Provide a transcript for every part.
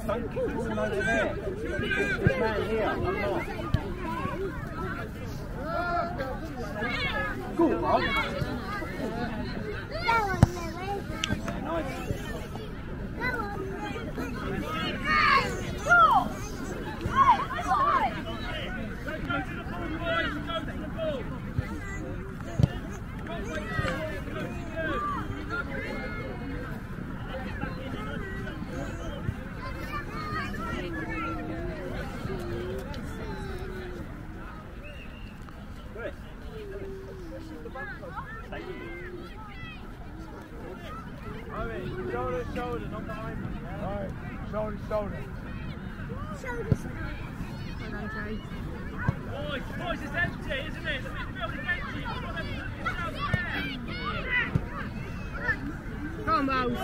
Don't keep all over there. This man here, I'm not. Cool, bro. Nice. Shoulder, not behind me. Yeah? Right, shoulder. Boys, it's empty, isn't it? The midfield is empty. Come on, Miles.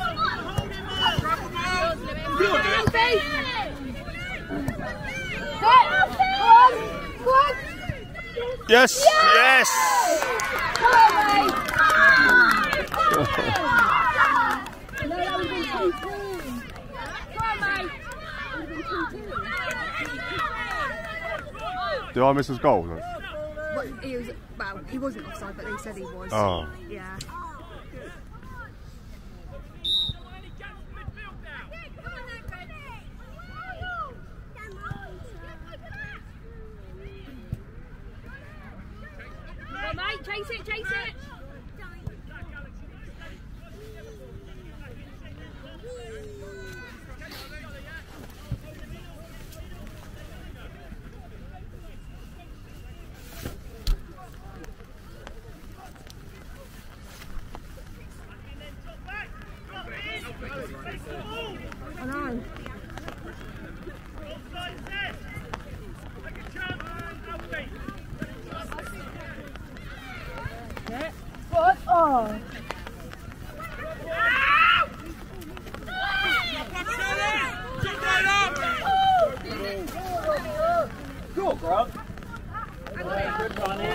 Yes! Yes! Come on, mate! Did I miss his goal? No? Well, he wasn't offside, but they said he was. Oh. Yeah. Come on, mate, chase it! I know. Yeah. What? Oh. Cool, bro. Good running.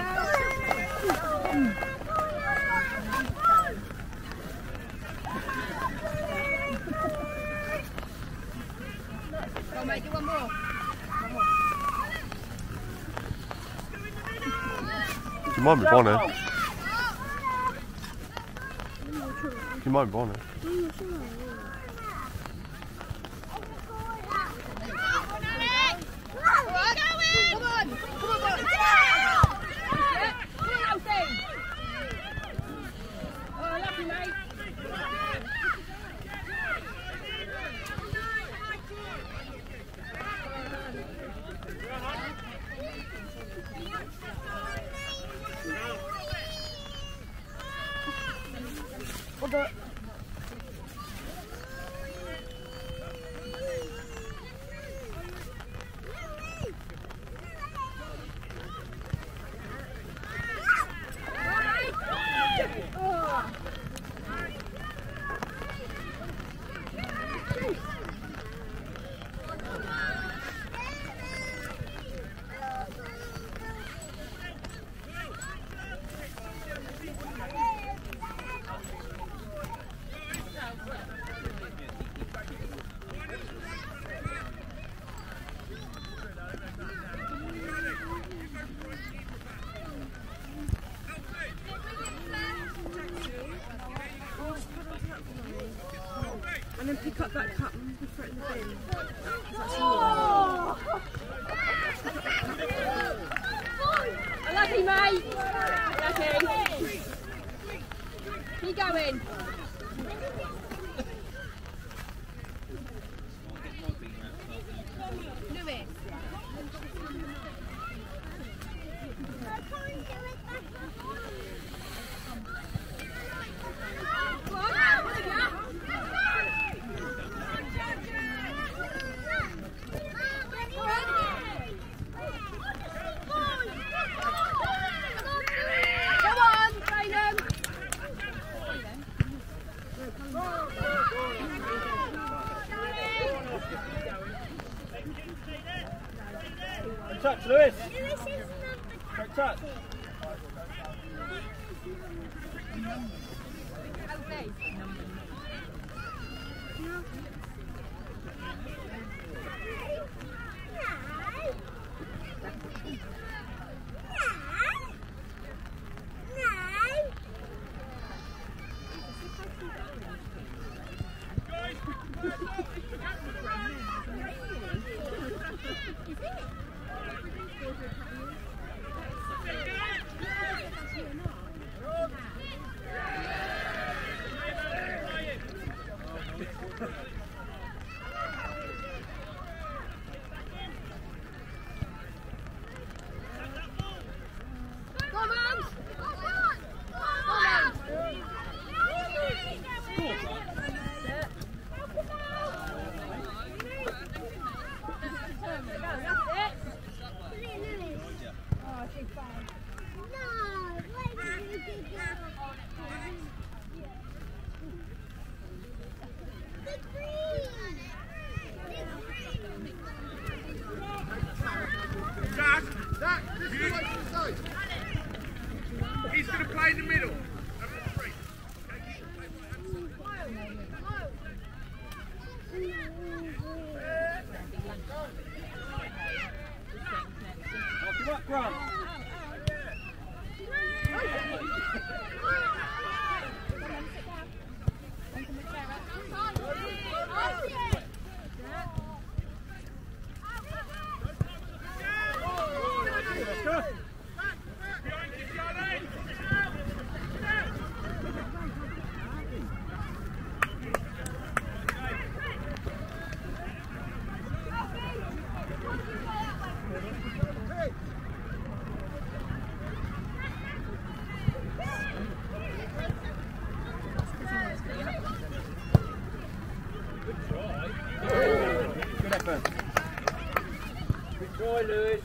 Go, mate, do one more. You might be on it. You might be on it. And then pick up that cup and throw it in the bin. Lucky, mate! Lucky! Keep going! Lewis! Touch, Lewis. Touch. He's going to play in the middle. Come up, Grant. Good effort. Good try, Lewis.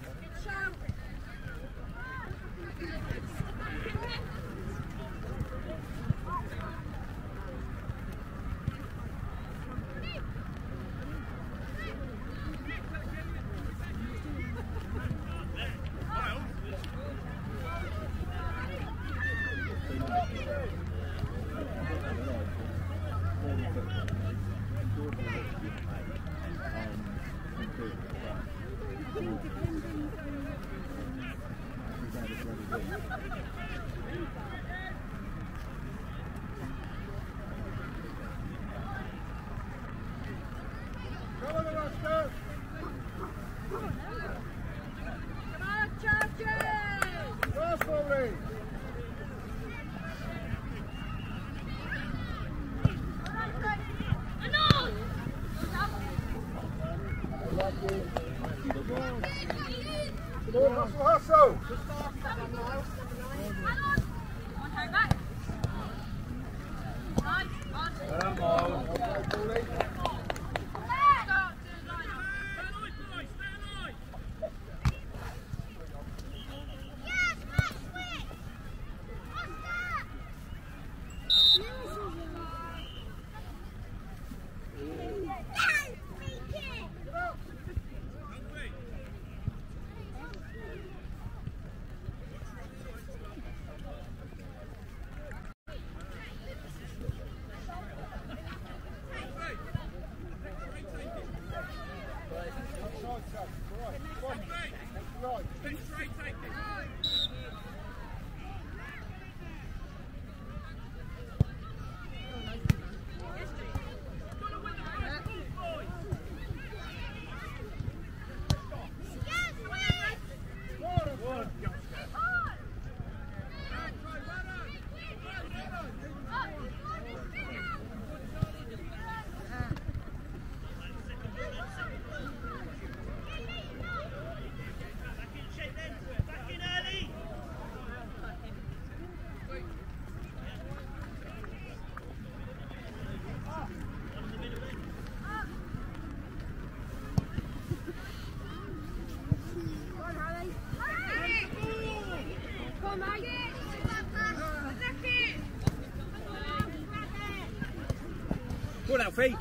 Go on, Alfie.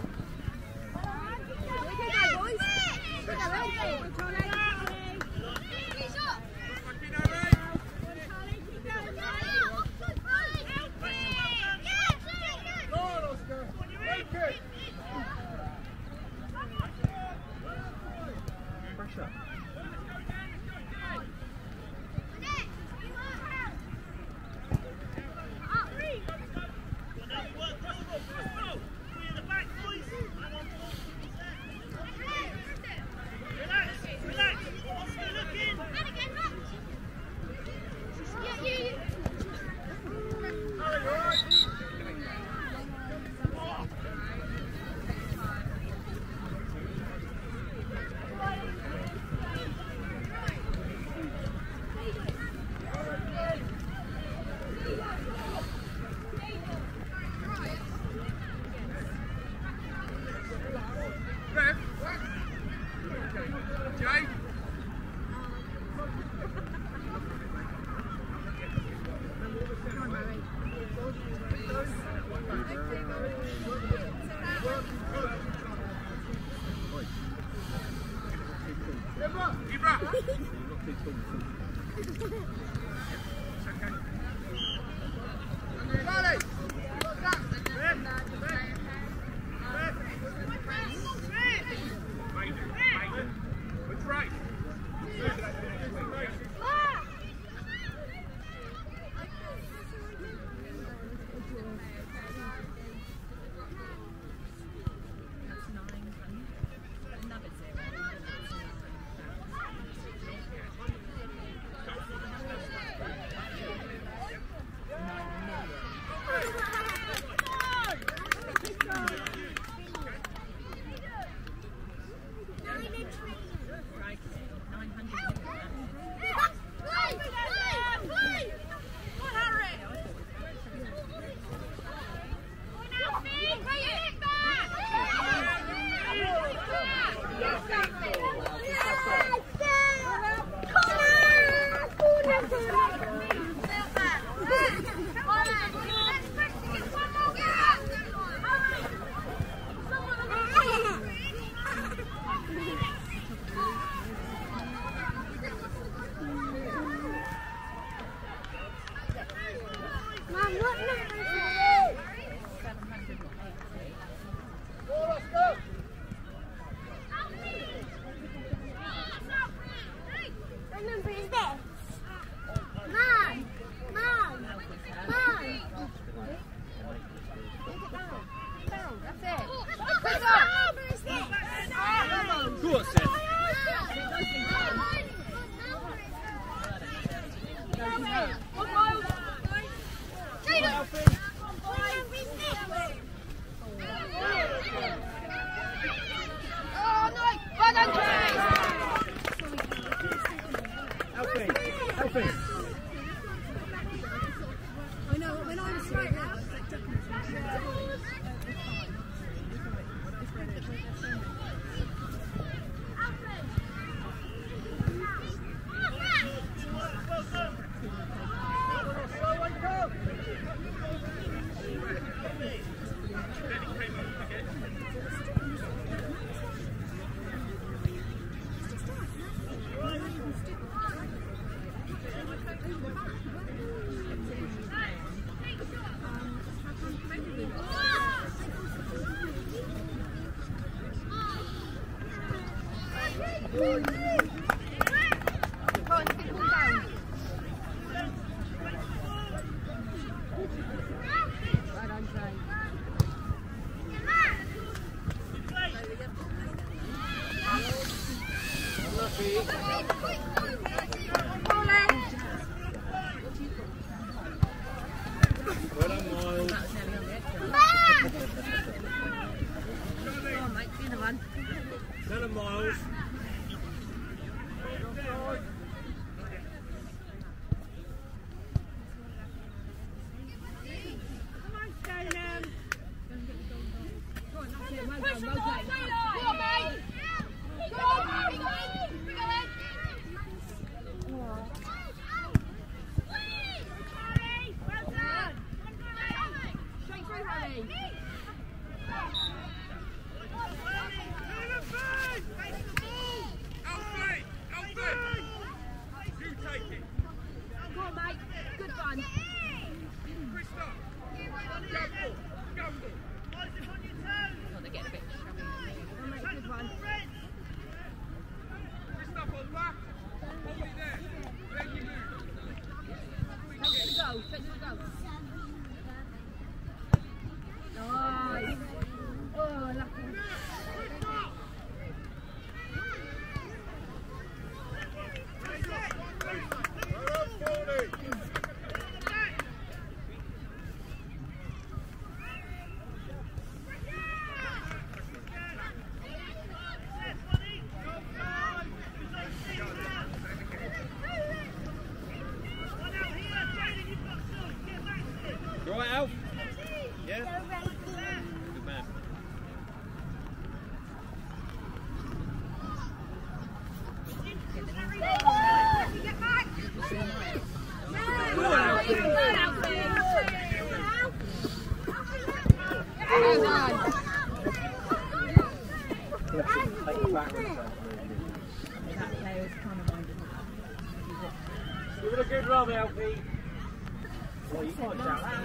Give it a good rub, Alfie. Well, you can't shout that.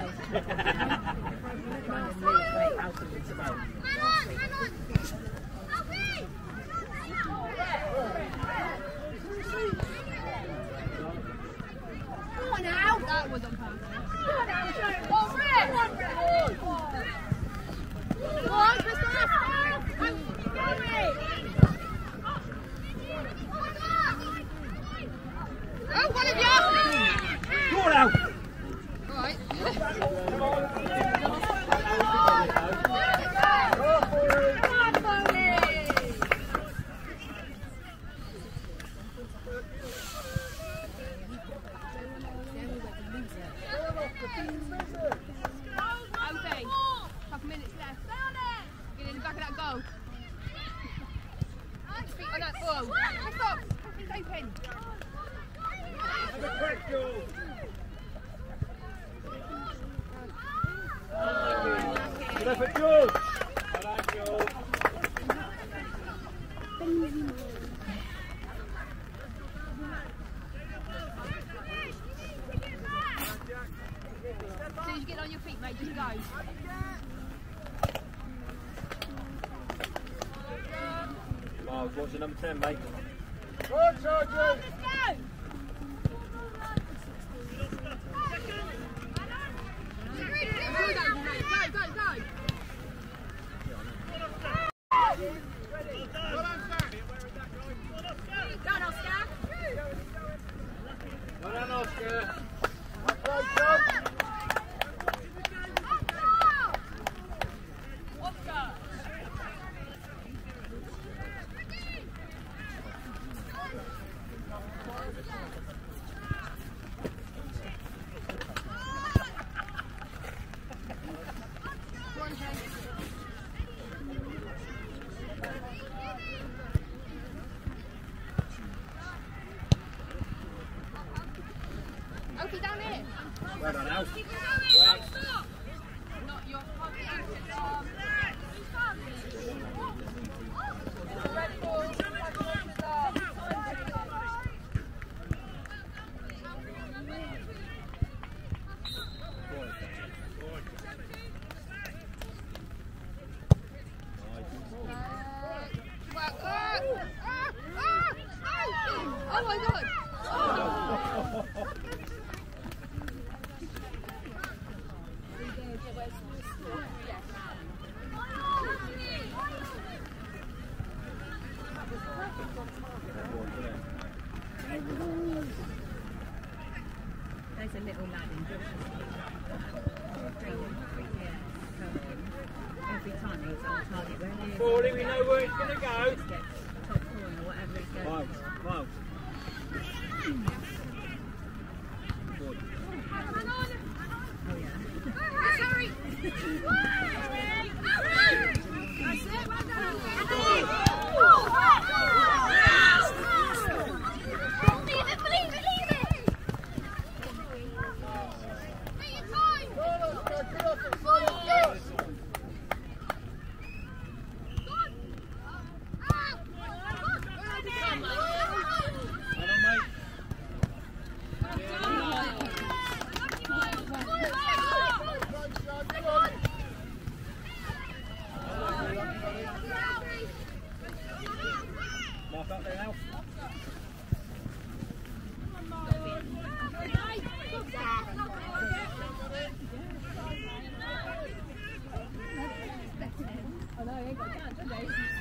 Come on now. That was on purpose. Come on now, Joe. Oh, Red. Come on, Christoph. Oh, one of you. Go on, Alf. All right. Come on, Fawley. Okay. Couple minutes left. Get in the back of that goal. Feet on that ball. Stop. It's open. Have a quick goal. Good effort, George. Well done, George. As soon as you get on your feet, mate, just go. Miles, what's your number 10, mate? Good, Sergeant. Well done, Oscar. Okay, down here. Well done, Alf. Well. Not your oh my God! There's a little lad in every time he's on target. Fawley, we know where it's going to go. Just get top corner, whatever he's going Miles, Miles. Oh yeah. Sorry. That's it. Well done. Leave it, leave it, leave it. Take your time. Mark up there, Alf. I know, he ain't got a chance, has he?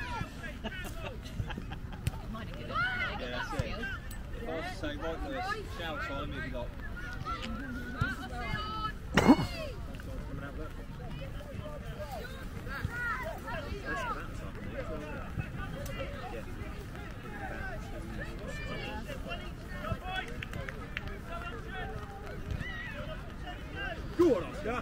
Might have given it. Yeah, that's it. I was to say, right there, shout on him if you got. Go on, Oscar.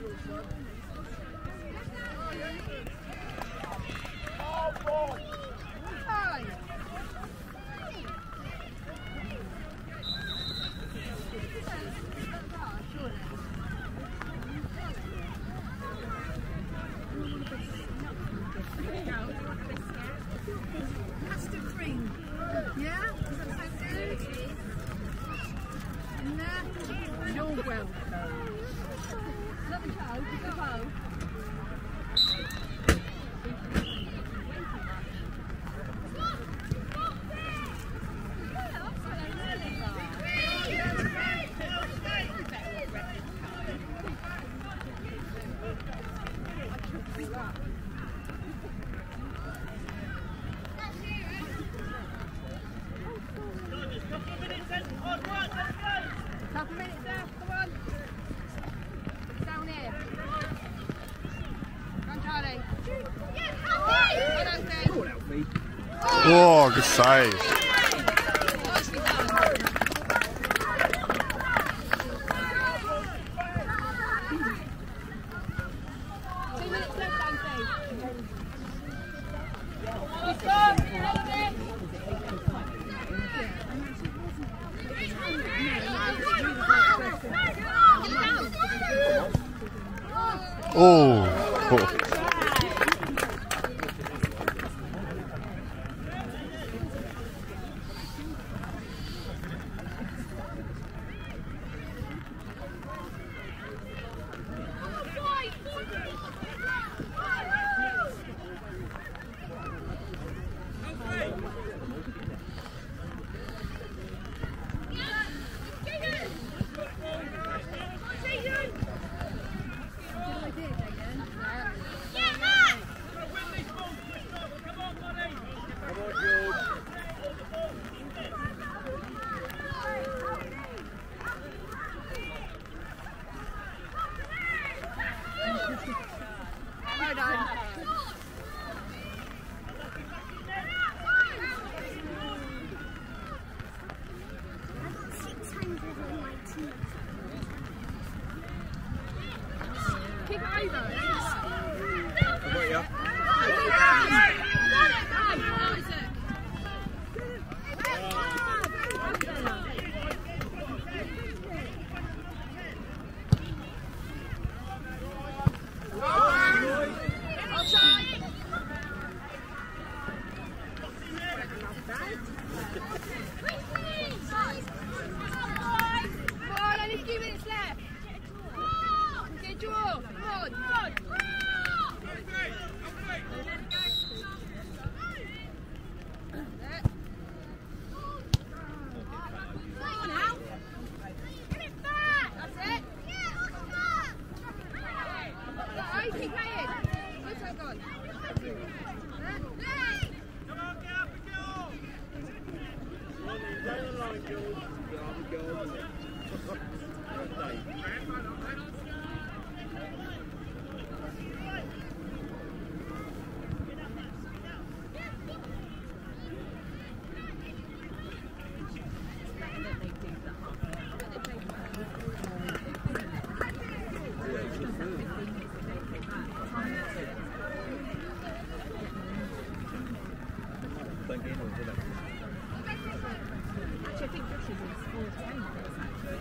Custard cream. Yeah? Does that sound good? You're welcome. Not the toe, the bow. Couple minutes left, come on. Down here. Come on, Charlie. Well done, Steve. Oh, good save. Nicely done. 2 minutes left, down, Steve. Oh. Well done. Kick it over. Only a few minutes left. Okay, draw. Come on. That's it. Right, keep playing. Where's that gone? Actually, I think Josh is in school 10 minutes, actually.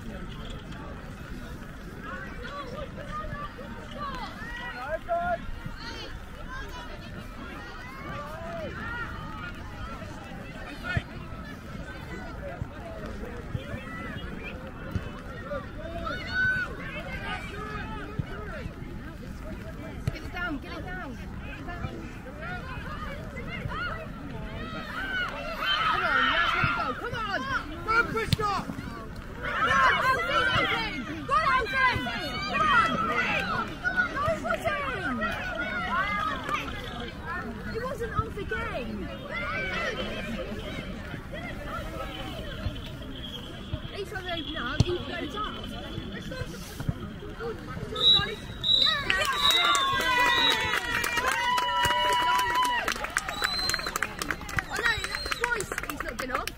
Get it down. Come on, run, Prescott! Go on, Alfie! Go on, Alfie! Come on! No footing! It wasn't off again. Each time they open up, he goes up. Oh no, twice he's not been off.